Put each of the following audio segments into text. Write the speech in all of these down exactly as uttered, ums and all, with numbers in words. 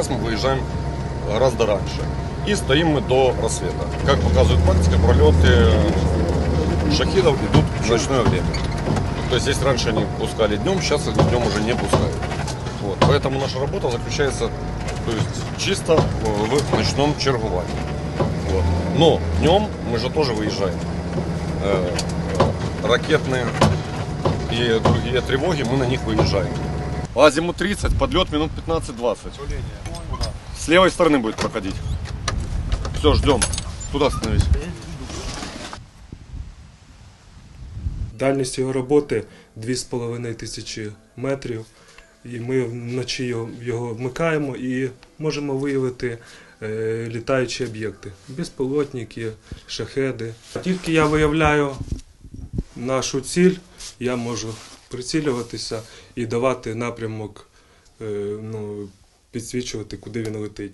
сейчас мы выезжаем гораздо раньше. И стоим мы до рассвета. Как показывает практика, пролеты шахидов идут в ночное время. То есть здесь раньше они пускали днем, сейчас их днем уже не пускают. Вот. Поэтому наша работа заключается, то есть, чисто в ночном чергувании. Вот. Но днем мы же тоже выезжаем. Э, ракетные и другие тревоги, мы на них выезжаем. Азимут тридцать, подлет минут пятнадцать-двадцать. С левой стороны будет проходить. Все, ждем. Туда становись. Дальність його роботи дві з половиною тисячі метрів. І ми вночі його, його вмикаємо і можемо виявити е, літаючі об'єкти. Безпілотники, шахеди. Тільки я виявляю нашу ціль, я можу прицілюватися і давати напрямок, е, ну, підсвічувати, куди він летить.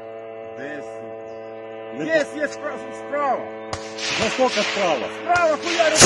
Є, є, справа. Наскільки справа? Справа, хуярю.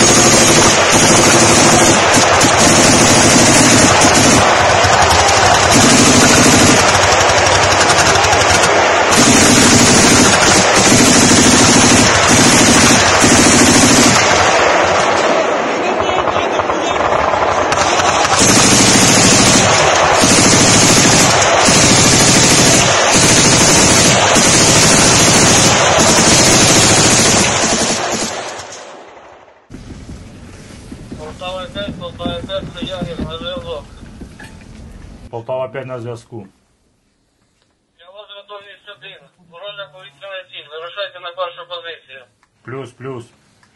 Полтава п'ять, Полтава п'ять, це Ягір, на зв'язок. Полтава п'ять на зв'язку. Я вас готовність один. Ворожа повітряна ціль. Вирушайте на першу позицію. Плюс, плюс.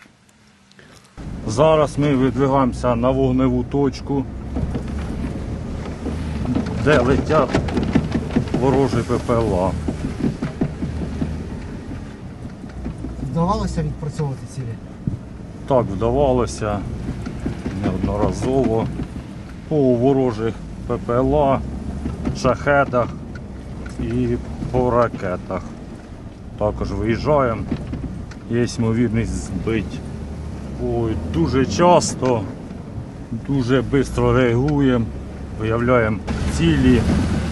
Зараз ми видвигаємося на вогневу точку, де летять ворожі ППЛА. Вдавалося відпрацьовувати цілі? Так, вдавалося неодноразово по ворожих ППЛА, шахедах і по ракетах. Також виїжджаємо, є ймовірність збити. Ой, дуже часто, дуже швидко реагуємо, виявляємо цілі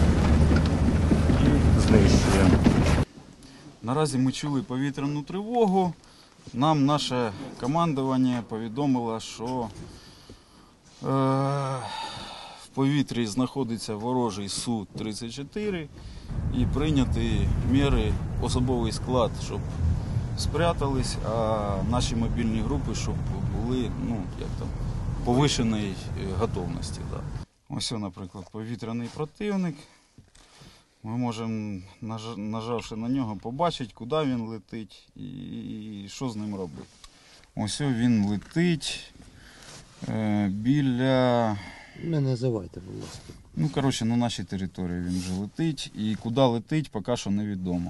і знищуємо. Наразі ми чули повітряну тривогу. Нам наше командування повідомило, що е, в повітрі знаходиться ворожий Су тридцять чотири і прийняті міри, особовий склад, щоб спрятались, а наші мобільні групи, щоб були, ну, як там, повишеної готовності. Да. Ось, наприклад, повітряний противник. Ми можемо, нажавши на нього, побачити, куди він летить і що з ним робити. Ось він летить е, біля... Не називайте, будь ласка. Ну, коротше, на нашій території він вже летить. І куди летить, поки що невідомо.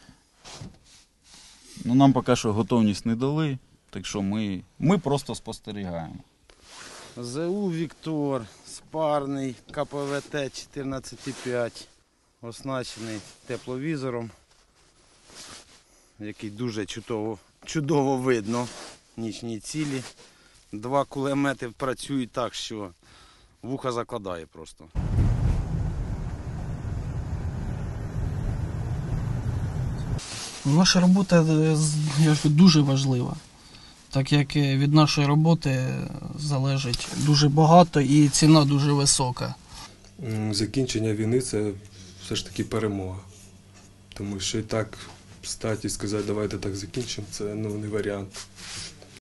Ну, нам поки що готовність не дали, так що ми, ми просто спостерігаємо. ЗУ «Віктор», спарний, Ка Пе Ве Те чотирнадцять п'ять, оснащений тепловізором, який дуже чудово, чудово видно нічні цілі. Два кулемети працюють так, що вуха закладає просто. Наша робота дуже важлива, так як від нашої роботи залежить дуже багато і ціна дуже висока. Закінчення війни – це все ж таки перемога. Тому що і так встати і сказати, давайте так закінчимо, це, ну, не варіант.